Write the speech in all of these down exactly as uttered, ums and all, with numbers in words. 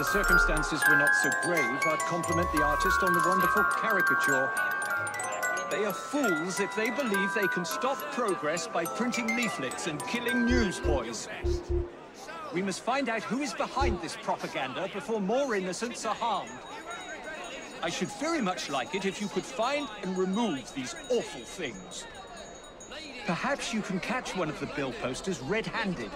the circumstances were not so grave, I'd compliment the artist on the wonderful caricature. They are fools if they believe they can stop progress by printing leaflets and killing newsboys. We must find out who is behind this propaganda before more innocents are harmed. I should very much like it if you could find and remove these awful things. Perhaps you can catch one of the bill posters red-handed.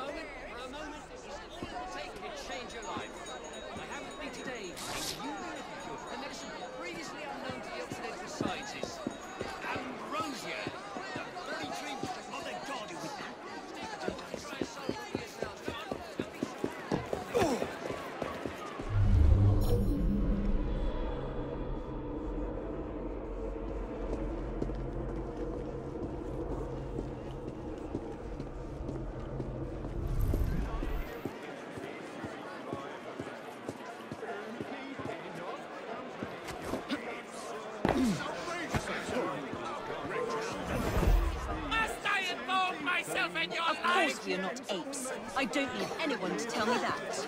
We are not apes. I don't need anyone to tell me that.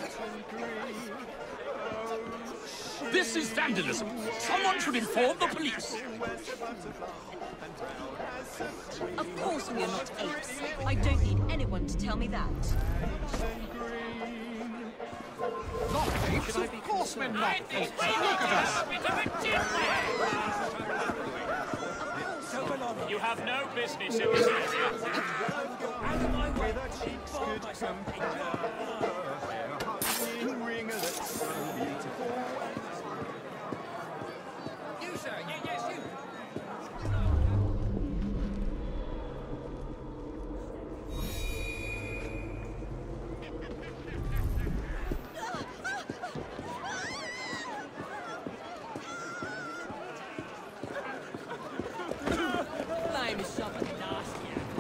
This is vandalism. Someone should inform the police. Of course we are not apes. I don't need anyone to tell me that. Not apes? Of course we're not apes. Look at us. You have no business in this area. You, sir. Yes, you. Line is something nasty.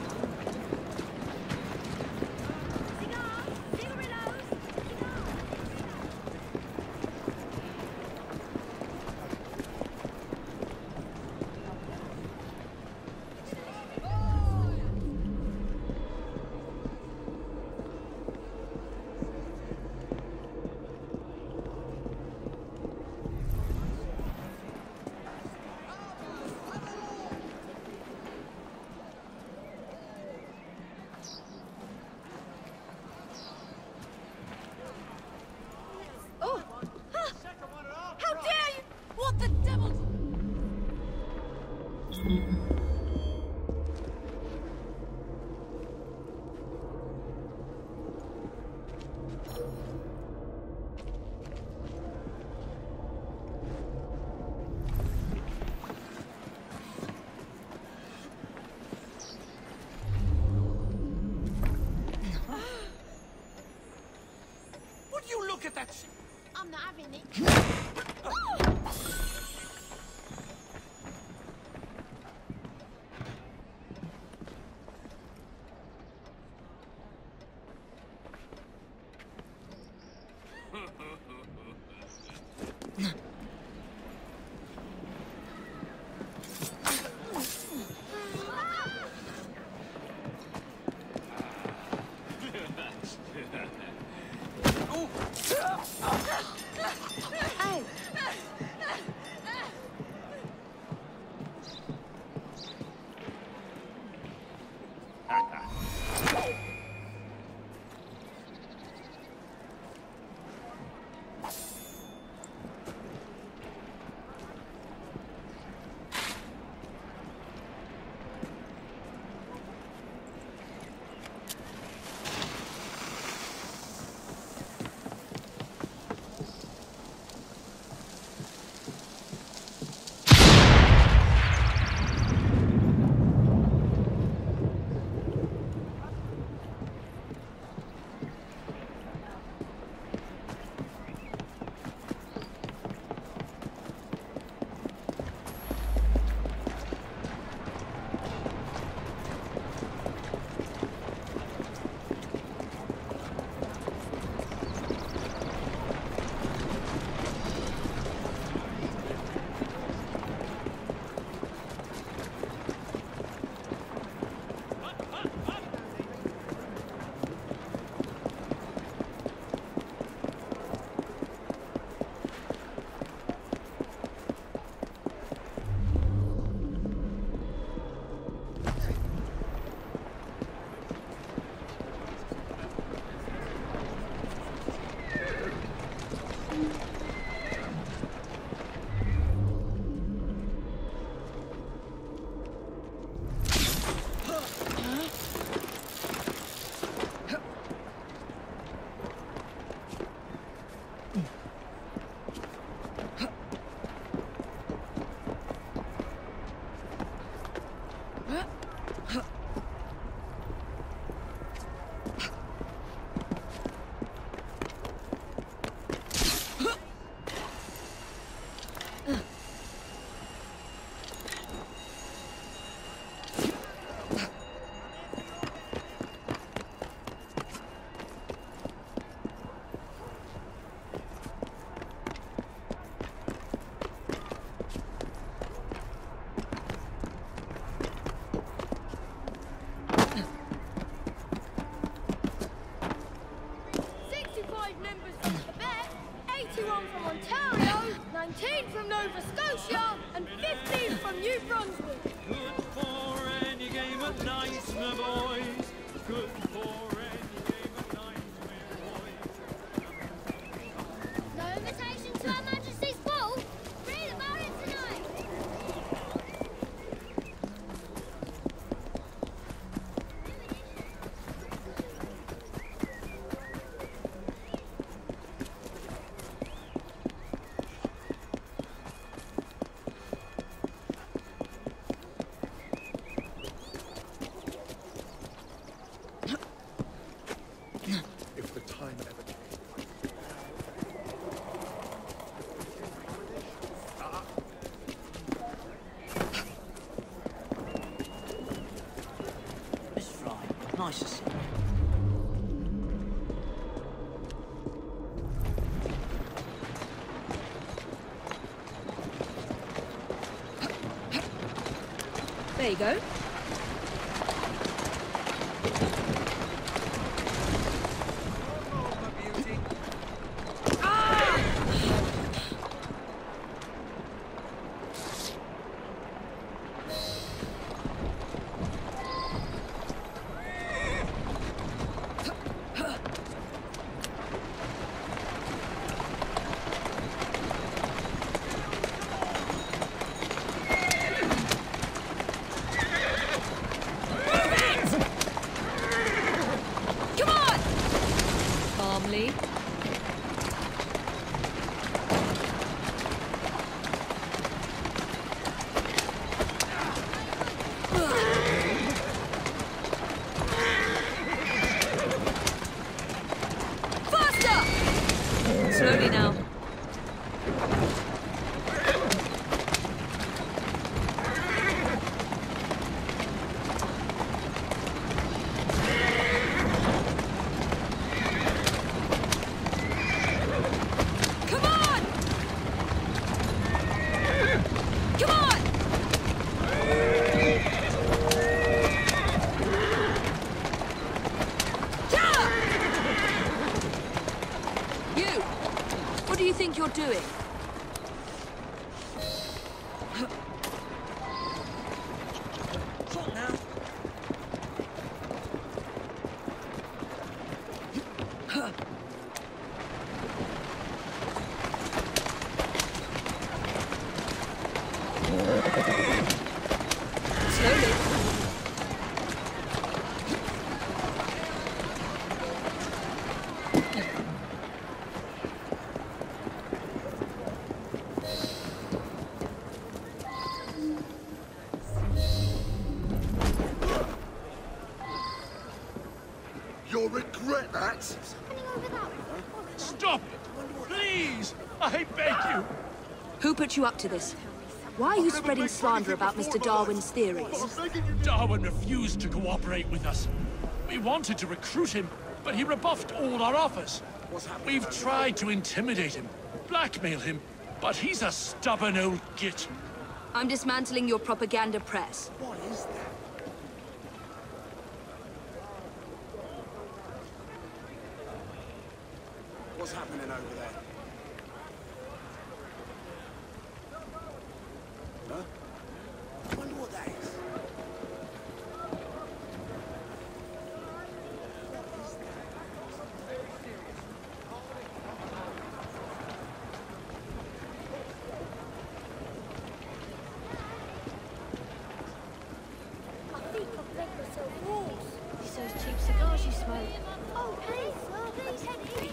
Look at that shit. I'm not having it. eighty-one from Ontario, nineteen from Nova Scotia, and fifteen from New Brunswick. Good for any game of night, my boys. Good for any game of night, my boys. No invitation to Her Majesty's ball? Read about it tonight. If the time ever came. Miss Fry, nice to see you. There you go. Calmly. Faster! Slowly now. What do you think you're doing? What now? Slowly. You'll regret that. Stop it! Please! I beg you! Who put you up to this? Why are you spreading slander about Mister Darwin's theories? Darwin refused to cooperate with us. We wanted to recruit him, but he rebuffed all our offers. We've tried to intimidate him, blackmail him, but he's a stubborn old git. I'm dismantling your propaganda press. What is that? What's happening over there? Huh? I wonder what that is. My feet got big with those walls. It's those cheap cigars you smoke. Oh, please, please, please.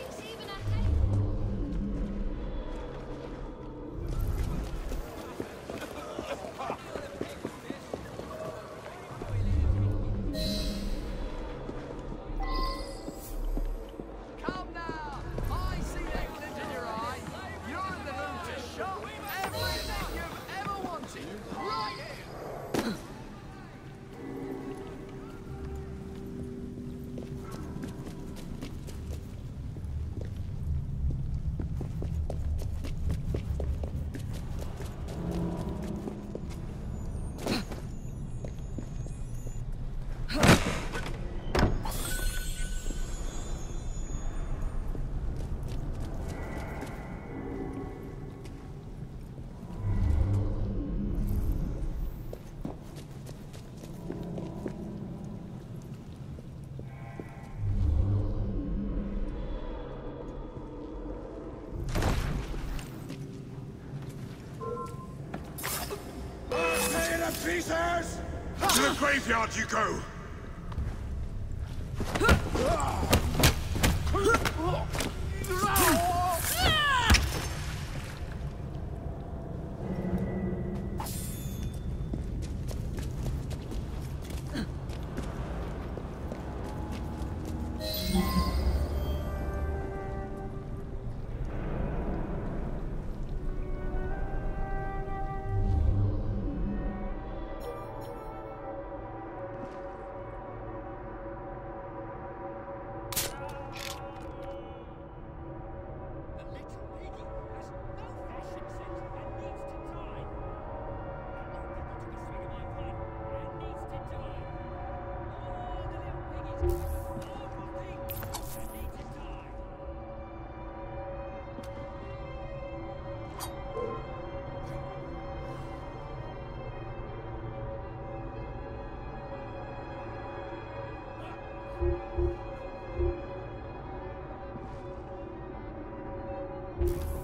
pieces! To the graveyard you go! You